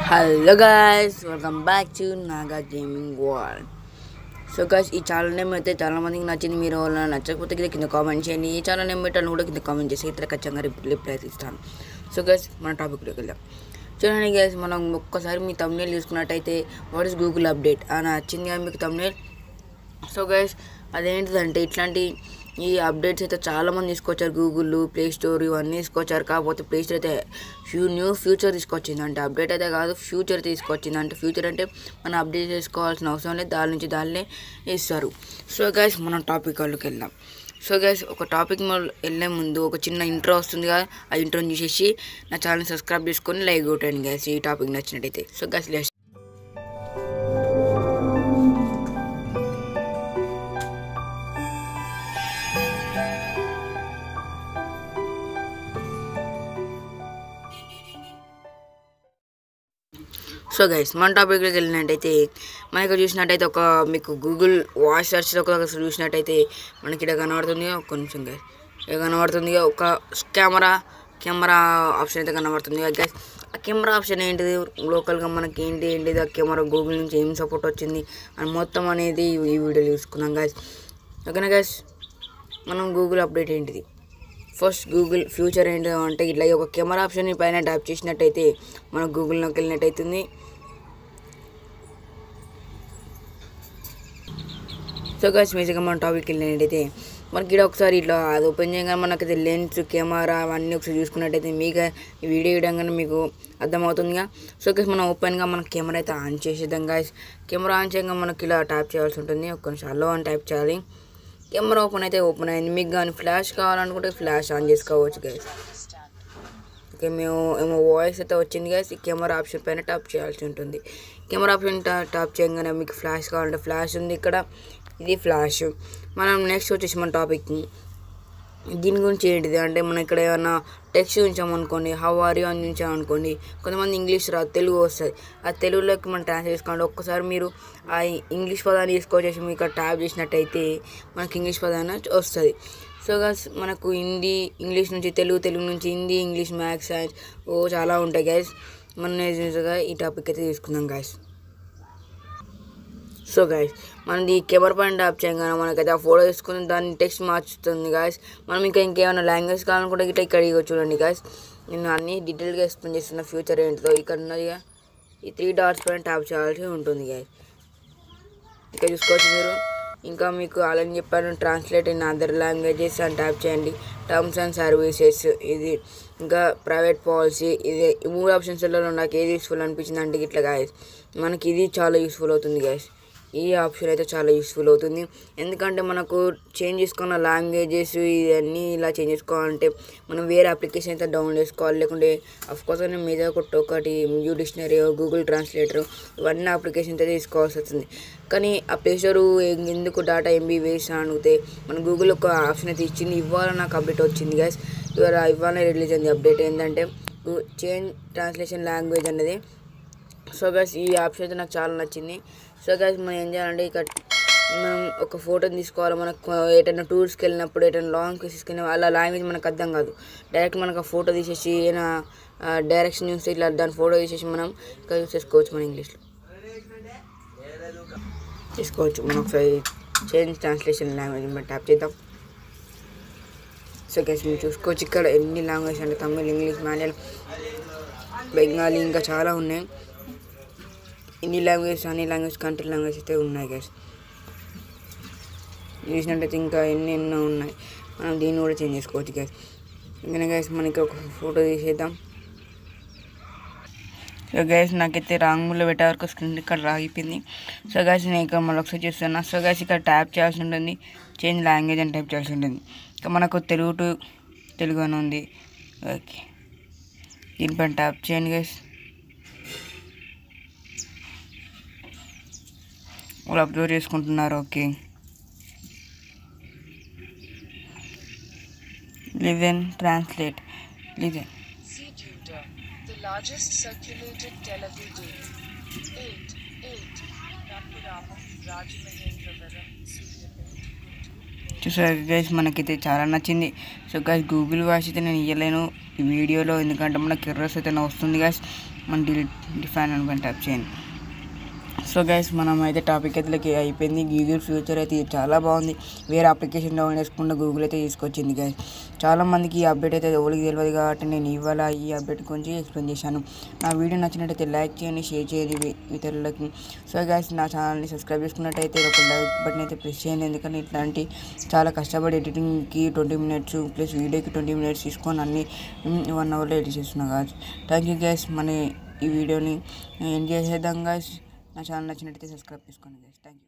Hello guys, welcome back to Naga gaming world. So guys, ఈ channel name అయితే చాలా మందికి నచ్చింది. మీరు వాళ్ళ నచ్చకపోతే కింద కామెంట్ చేయండి. ఈ ఛానల్ నేమ్ పెట్టాలని కూడా కింద కామెంట్ చేసి ఇతర ఖచ్చితంగా రిప్లై ఇస్తాను. సో గైస్, మన టాపిక్లోకి వెళ్దాం. చూడండి గైస్, మనం ఒక్కసారి మీ thumbnail చూసుకున్నట్టయితే వాట్ ఇస్ గూగుల్ అప్డేట్ అని వచ్చింది కదా మీకు thumbnail. సో గైస్, అదేంటిదంటే ఇట్లాంటి ఈ అప్డేట్స్ అయితే చాలామంది తీసుకొచ్చారు. గూగుల్ ప్లే స్టోర్ ఇవన్నీ తీసుకొచ్చారు. కాకపోతే ప్లే స్టోర్ అయితే న్యూ ఫ్యూచర్ తీసుకొచ్చింది. అంటే అప్డేట్ అయితే కాదు, ఫ్యూచర్ తీసుకొచ్చింది. అంటే ఫ్యూచర్ అంటే మనం అప్డేట్ చేసుకోవాల్సిన అవసరం లేదు, దాని నుంచి దాన్నే ఇస్తారు. సో గైస్, మనం టాపిక్ వాళ్ళకి వెళ్దాం. సో గైస్, ఒక టాపిక్ వెళ్ళే ముందు ఒక చిన్న ఇంట్రో వస్తుంది కదా, ఆ ఇంట్రోని చూసేసి నా ఛానల్ సబ్స్క్రైబ్ చేసుకొని లైక్ కొట్టండి గైస్, ఈ టాపిక్ నచ్చినట్టయితే. సో గైస్, సో గైస్, మన టాపిక్లోకి వెళ్ళినట్టయితే మనకి చూసినట్టయితే ఒక మీకు గూగుల్ వాయిస్ సెర్చ్లో ఒక చూసినట్టయితే మనకి ఇక్కడ కనబడుతుంది. ఒక నిమిషం గైస్, ఇక్కడ కనబడుతుంది ఒక కెమెరా ఆప్షన్ అయితే కనబడుతుంది గైస్. ఆ కెమెరా ఆప్షన్ ఏంటిది, లోకల్గా మనకి ఏంటిది ఆ కెమెరా గూగుల్ నుంచి ఏం సపోర్ట్ వచ్చింది అని మొత్తం అనేది ఈ వీడియోలో చూసుకుందాం గైస్. ఓకేనా గైస్, మనం గూగుల్ అప్డేట్ ఏంటిది, ఫస్ట్ గూగుల్ ఫ్యూచర్ ఏంటి అంటే ఇట్లా ఒక కెమెరా ఆప్షన్ పైన ట్యాప్ చేసినట్టయితే మన గూగుల్లోకి వెళ్ళినట్టయితుంది. సో గైస్, బేసిక్గా మన టాపిక్కి వెళ్ళినట్టయితే మనకి ఇక్కడ ఒకసారి ఇట్లా అది ఓపెన్ చేయగానే మనకైతే లెన్స్ కెమెరా అవన్నీ ఒకసారి చూసుకున్నట్టయితే మీకు ఈ వీడియో ఇవ్వడంగానే మీకు అర్థమవుతుందిగా. సో గైస్, మనం ఓపెన్గా మన కెమెరా అయితే ఆన్ చేసేద్దాం గైస్. కెమెరా ఆన్ చేయగా మనకి ఇలా ట్యాప్ చేయాల్సి ఉంటుంది. ఒక్క నిమిషం అలో అని ట్యాప్ చేయాలి. కెమెరా ఓపెన్ అయింది. మీకు కానీ ఫ్లాష్ కావాలనుకుంటే ఫ్లాష్ ఆన్ చేసుకోవచ్చు గైస్. ఓకే, ఏమో వాయిస్ అయితే వచ్చింది గైస్. ఈ కెమెరా ఆప్షన్ పైన ట్యాప్ చేయాల్సి ఉంటుంది. కెమెరా ఆప్షన్ ట్యాప్ చేయగానే మీకు ఫ్లాష్ కావాలంటే ఫ్లాష్ ఉంది ఇక్కడ, ఇది ఫ్లాష్. మనం నెక్స్ట్ వచ్చేసి మన టాపిక్ దీని గురించి ఏంటిది అంటే మనం ఇక్కడ ఏమైనా టెక్స్ట్ ఉంచామనుకోండి, హౌ ఆర్ యూ అని ఉంచామనుకోండి, కొంతమంది ఇంగ్లీష్ రాదు, తెలుగు వస్తుంది. ఆ తెలుగులోకి మనం ట్రాన్స్లేట్ చేసుకోండి. ఒక్కసారి మీరు ఆ ఇంగ్లీష్ పదాన్ని తీసుకొచ్చేసి మీకు ఇక్కడ ట్యాప్ చేసినట్టయితే మనకి ఇంగ్లీష్ పదాన్ని వస్తుంది. సో గైస్, మనకు హిందీ ఇంగ్లీష్ నుంచి తెలుగు నుంచి హిందీ, ఇంగ్లీష్, మ్యాథ్స్, సైన్స్ చాలా ఉంటాయి గైస్. మనం ఈ టాపిక్ అయితే తీసుకుందాం గైస్. సో గైస్, మనది కెమెరా పైన ట్యాప్ చేయగానే మనకైతే ఆ ఫోటో తీసుకుని దాన్ని టెక్స్ట్ మార్చుతుంది గైస్. మనం ఇంకేమైనా లాంగ్వేజ్ కావాలనుకుంటే ఇక్కడ చూడండి గైస్, నేను అన్ని డీటెయిల్గా ఎక్స్ప్లెయిన్ చేస్తున్న ఫ్యూచర్ ఏంటిదో. ఇక్కడ ఉన్నదిగా ఈ 3 డాట్స్ పైన ట్యాప్ చేయాల్సి ఉంటుంది గైస్. ఇక్కడ చూసుకోవచ్చు మీరు. ఇంకా మీకు అలాని చెప్పాను, ట్రాన్స్లేట్ ఇన్ అదర్ లాంగ్వేజెస్ అని ట్యాప్ చేయండి. టర్మ్స్ అండ్ సర్వీసెస్ ఇది, ఇంకా ప్రైవేట్ పాలసీ ఇది. ఈ 3 ఆప్షన్స్లలో నాకు ఏది యూస్ఫుల్ అనిపించింది అంటే ఇట్లా గైస్, మనకి ఇది చాలా యూస్ఫుల్ అవుతుంది గైస్. ఈ ఆప్షన్ అయితే చాలా యూస్ఫుల్ అవుతుంది. ఎందుకంటే మనకు చేంజ్ చేసుకున్న లాంగ్వేజెస్ ఇవన్నీ ఇలా చేంజ్ చేసుకోవాలంటే మనం వేరే అప్లికేషన్ అయితే డౌన్లోడ్ చేసుకోవాలి. లేకుంటే అఫ్కోర్స్ నేను మీద ఒకటి యూ డిక్షనరీ, గూగుల్ ట్రాన్స్లేటర్ ఇవన్నీ అప్లికేషన్ అయితే తీసుకోవాల్సి వస్తుంది. కానీ ఆ ప్లే స్టోర్ ఎందుకు డేటా ఎంబీ వేస్ట్ అని అడిగితే మన గూగుల్ ఒక ఆప్షన్ అయితే ఇచ్చింది. ఇవాళ నాకు అప్డేట్ వచ్చింది గైస్. ఇవాళ రిలీజ్ అయింది అప్డేట్ ఏంటంటే చేంజ్ ట్రాన్స్లేషన్ లాంగ్వేజ్ అనేది. సో గైస్, ఈ ఆప్షన్ అయితే నాకు చాలా నచ్చింది. సో గైస్, మనం ఏం చేయాలంటే ఇక్కడ మనం ఒక ఫోటోని తీసుకోవాలి. మనకు ఎటైనా టూర్స్కి వెళ్ళినప్పుడు, ఎటైనా లాంగ్ ప్లేసెస్కి వెళ్ళినప్పుడు అలా లాంగ్వేజ్ మనకు అర్థం కాదు. డైరెక్ట్ మనకు ఆ ఫోటో తీసేసి ఏదైనా డైరెక్షన్ చూస్తే ఇట్లా దాని ఫోటో తీసేసి మనం ఇక్కడ యూస్ చేసుకోవచ్చు. మన ఇంగ్లీష్లో తీసుకోవచ్చు. మనం ఒకసారి చేంజ్ ట్రాన్స్లేషన్ లాంగ్వేజ్ మనం ట్యాప్ చేద్దాం. సో గైస్, మీరు చూసుకోవచ్చు ఇక్కడ ఎన్ని లాంగ్వేజ్ అంటే తమిళ్, ఇంగ్లీష్, మలయాళం, బెంగాలీ ఇంకా చాలా ఉన్నాయి. అన్ని లాంగ్వేజ్ కంట్రీ లాంగ్వేజ్ అయితే ఉన్నాయి గైస్. చూసినట్టయితే ఇంకా ఎన్నెన్నో ఉన్నాయి. మనం దీన్ని కూడా చేంజ్ చేసుకోవచ్చు గైస్. ఇంకా గైస్, మనకి ఒక ఫోటో తీసేద్దాం. సో గైస్, నాకైతే రాంగ్ మూడ్లో పెట్టే వరకు స్క్రీన్ ఇక్కడ రాగిపోయింది. సో గైస్, నేను ఇక్కడ మళ్ళీ ఒకసారి చూస్తున్నా. సో గైస్, ఇక్కడ ట్యాప్ చేయాల్సి ఉంటుంది, చేంజ్ లాంగ్వేజ్ అని టైప్ చేయాల్సి ఉంటుంది. ఇంకా మనకు తెలుగు అని ఉంది. ఓకే, దీనిపైన ట్యాప్ చేయండి గైస్. వాళ్ళు అబ్జర్వ్ చేసుకుంటున్నారు. Okay, listen translate listen. చూసారు గైస్, మనకైతే చాలా నచ్చింది. సో గైస్, గూగుల్ వాయిస్ అయితే నేను ఇవ్వలేను, ఈ వీడియోలో, ఎందుకంటే మనకి ఎర్రర్స్ అయితే వస్తుంది గైస్. మన డిఫైన్ అని ట్యాప్ చేయండి. సో గైస్, మనం అయితే టాపిక్ అయితే అయిపోయింది. గూగుల్ ఫ్యూచర్ అయితే చాలా బాగుంది. వేరే అప్లికేషన్ డౌన్లోడ్ చేసుకుంటే గూగుల్ అయితే తీసుకొచ్చింది గైస్. చాలామందికి ఈ అప్డేట్ అయితే ఎవరికి తెలియదు కాబట్టి నేను ఇవాళ ఈ అప్డేట్ గురించి ఎక్స్ప్లెయిన్ చేశాను. నా వీడియో నచ్చినట్టయితే లైక్ చేయండి, షేర్ చేయండి ఇతరులకి. సో గైస్, నా ఛానల్ని సబ్స్క్రైబ్ చేసుకున్నట్టయితే ఒక లైక్ బటన్ అయితే ప్రెస్ చేయండి. ఎందుకంటే ఇట్లాంటి చాలా కష్టపడి ఎడిటింగ్కి 20 minutes ప్లస్ వీడియోకి 20 minutes తీసుకొని అన్ని 1 hourలో ఎడిట్ చేస్తున్నాను గైస్. Thank you guys. మన ఈ వీడియోని ఎంజాయ్ చేద్దాం గైస్. నా ఛానల్ నచ్చినట్టయితే సబ్స్క్రైబ్ చేసుకోండి గైస్. Thank you.